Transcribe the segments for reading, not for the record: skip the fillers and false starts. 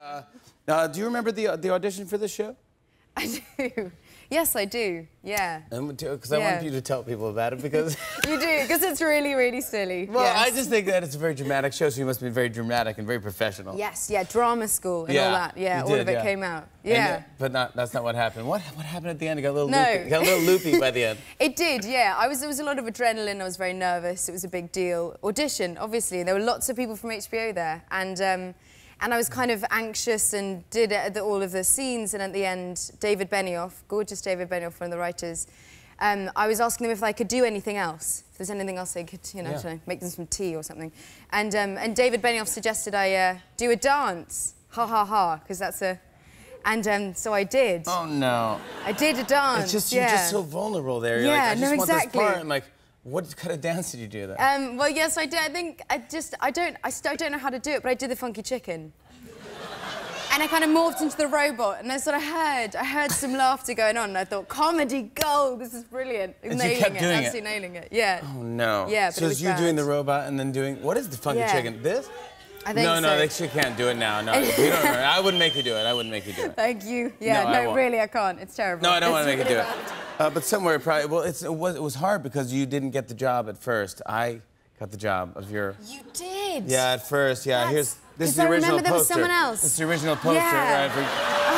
Do you remember the audition for this show? I do. Yes, I do. Yeah. Because I want you to tell people about it because... You do, because it's really, really silly. Well, yes. I just think that it's a very dramatic show, so you must be very dramatic and very professional. Yes, yeah, drama school and all that. Yeah, all of it came out. Yeah. But that's not what happened. What happened at the end? It got a little loopy. Got a little loopy by the end. It did, yeah. There was a lot of adrenaline. I was very nervous. It was a big deal. Audition, obviously. There were lots of people from HBO there. And I was kind of anxious and did all of the scenes, and at the end, David Benioff, gorgeous David Benioff, one of the writers, I was asking them if I could do anything else, if there's anything else they could, you know, to make them some tea or something. And David Benioff suggested I do a dance, ha ha ha, because that's a... And so I did. Oh, no. I did a dance, It's just, you're just so vulnerable there. You're yeah, like, I just want exactly. this part. I'm like, what kind of dance did you do there? Well, yes, I did. I think I don't know how to do it, but I did the funky chicken. And I kind of morphed into the robot, and I sort of heard some laughter going on, and I thought, comedy gold, this is brilliant. And you kept doing it? Absolutely nailing it, yeah. Oh, no. Yeah, but so it's you doing the robot and then doing, what is the funky chicken? This? I think so. No, she can't do it now. No, you don't remember. I wouldn't make you do it. I wouldn't make you do it. Thank you. Yeah, no, really, I can't. It's terrible. No, I don't want to make you do it. But somewhere probably, well, it was hard because you didn't get the job at first. I got the job of your... You did? Yeah, at first, yeah. This is the I original remember there was poster. someone else. This is the original poster. Yeah. Right,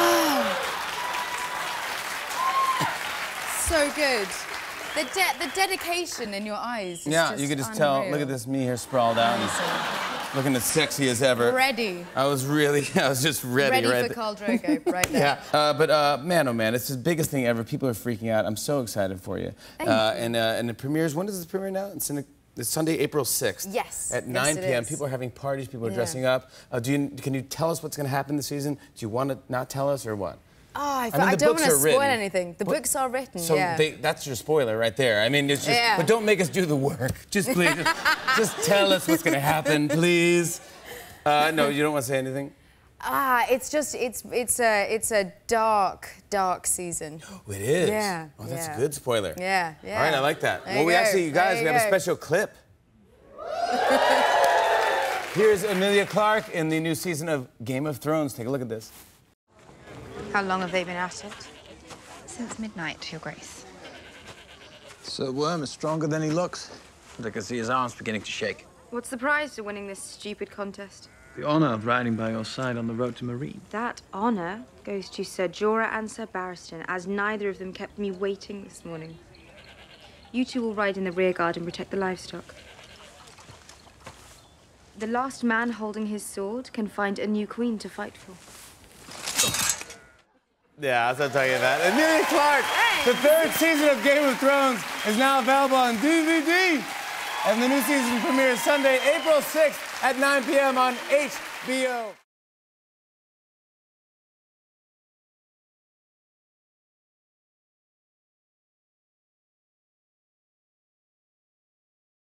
So good. The dedication in your eyes is yeah, just you could just unreal. tell. Look at this, me here sprawled out. Looking as sexy as ever. Ready. I was just ready. Ready for Khal Drogo, right there. Yeah, but man, oh man, it's the biggest thing ever. People are freaking out. I'm so excited for you. Thank you. And it premieres, when does this premiere now? It's Sunday, April 6th. Yes. At 9 p.m. Is. People are having parties, people are dressing up. Can you tell us what's going to happen this season? Do you want to not tell us or what? Oh, I don't want to spoil anything. The books are written, so that's your spoiler right there. I mean, it's just, but don't make us do the work. Just please, just tell us what's going to happen, please. No, you don't want to say anything? It's a dark season. Oh, it is? Yeah. Oh, that's a good spoiler. Yeah. All right, I like that. There we have a special clip. Here's Emilia Clarke in the new season of Game of Thrones. Take a look at this. How long have they been at it? Since midnight, Your Grace. Sir Worm is stronger than he looks. I can see his arms beginning to shake. What's the prize for winning this stupid contest? The honor of riding by your side on the road to Marine. That honor goes to Sir Jorah and Sir Barristan, as neither of them kept me waiting this morning. You two will ride in the rear guard and protect the livestock. The last man holding his sword can find a new queen to fight for. Yeah, that's what I'm talking about. Emilia Clarke, the third season of Game of Thrones is now available on DVD. And the new season premieres Sunday, April 6th at 9 p.m. on HBO.